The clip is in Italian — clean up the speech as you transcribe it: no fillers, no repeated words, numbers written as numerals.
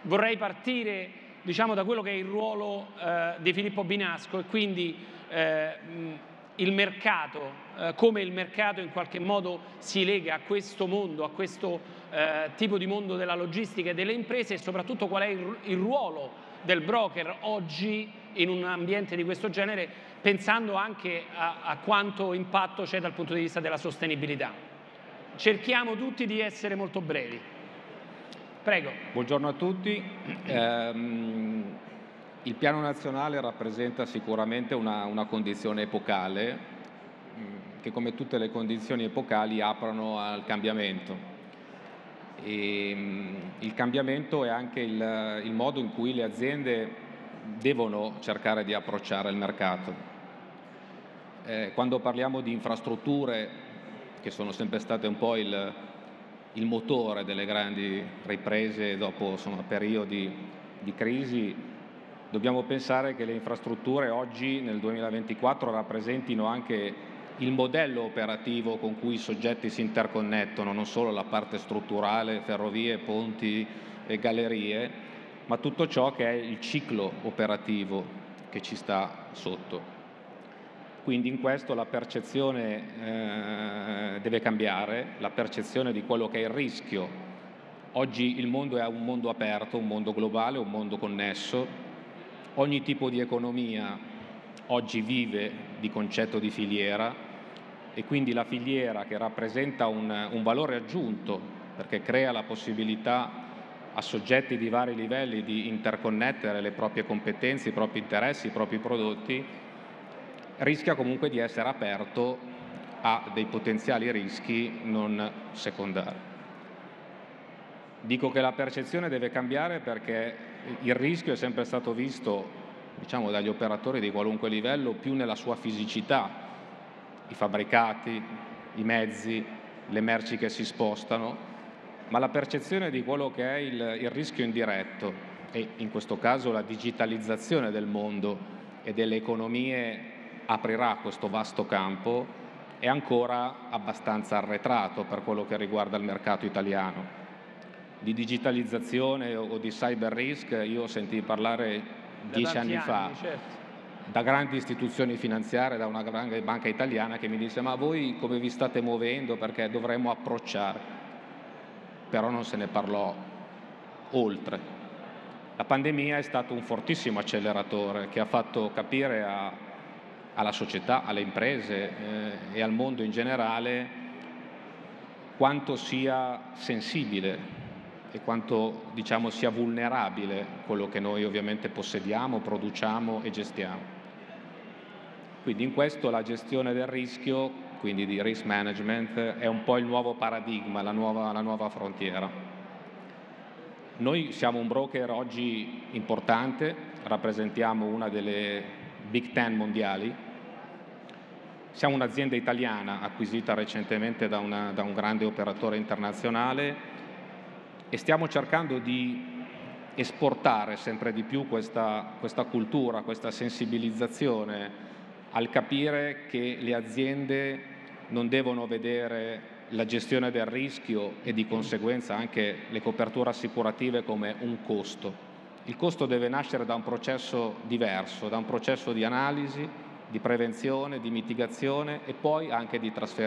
vorrei partire, diciamo, da quello che è il ruolo di Filippo Binasco e quindi il mercato, come il mercato in qualche modo si lega a questo mondo, a questo tipo di mondo della logistica e delle imprese, e soprattutto qual è il ruolo del broker oggi in un ambiente di questo genere, pensando anche a quanto impatto c'è dal punto di vista della sostenibilità. Cerchiamo tutti di essere molto brevi. Prego. Buongiorno a tutti. Il piano nazionale rappresenta sicuramente una condizione epocale che, come tutte le condizioni epocali, aprono al cambiamento. Il cambiamento è anche il modo in cui le aziende devono cercare di approcciare il mercato. Quando parliamo di infrastrutture, che sono sempre state un po' il motore delle grandi riprese dopo periodi di crisi, dobbiamo pensare che le infrastrutture oggi, nel 2024, rappresentino anche il modello operativo con cui i soggetti si interconnettono, non solo la parte strutturale, ferrovie, ponti e gallerie, ma tutto ciò che è il ciclo operativo che ci sta sotto. Quindi in questo la percezione deve cambiare, la percezione di quello che è il rischio. Oggi il mondo è un mondo aperto, un mondo globale, un mondo connesso. Ogni tipo di economia oggi vive di concetto di filiera e quindi la filiera, che rappresenta un valore aggiunto perché crea la possibilità a soggetti di vari livelli di interconnettere le proprie competenze, i propri interessi, i propri prodotti, rischia comunque di essere aperto a dei potenziali rischi non secondari. Dico che la percezione deve cambiare perché il rischio è sempre stato visto, diciamo, dagli operatori di qualunque livello più nella sua fisicità, i fabbricati, i mezzi, le merci che si spostano, ma la percezione di quello che è il rischio indiretto, e in questo caso la digitalizzazione del mondo e delle economie aprirà questo vasto campo, è ancora abbastanza arretrato per quello che riguarda il mercato italiano. Di digitalizzazione o di cyber risk io ho sentito parlare 10 anni fa, certo, da grandi istituzioni finanziarie, da una grande banca italiana che mi disse: ma voi come vi state muovendo, perché dovremmo approcciare? Però non se ne parlò oltre. La pandemia è stato un fortissimo acceleratore che ha fatto capire alla società, alle imprese e al mondo in generale quanto sia sensibile e quanto, diciamo, sia vulnerabile quello che noi ovviamente possediamo, produciamo e gestiamo. Quindi in questo la gestione del rischio, quindi di risk management, è un po' il nuovo paradigma, la nuova frontiera. Noi siamo un broker oggi importante, rappresentiamo una delle Big Ten mondiali. Siamo un'azienda italiana acquisita recentemente da un grande operatore internazionale e stiamo cercando di esportare sempre di più questa cultura, questa sensibilizzazione al capire che le aziende non devono vedere la gestione del rischio e di conseguenza anche le coperture assicurative come un costo. Il costo deve nascere da un processo diverso, da un processo di analisi, di prevenzione, di mitigazione e poi anche di trasferimento.